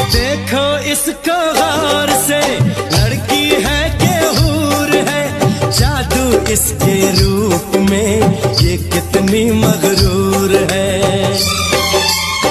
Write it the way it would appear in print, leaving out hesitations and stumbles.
देखो इसको गौर से, लड़की है के हूर है, जादू इसके रूप में ये कितनी मगरूर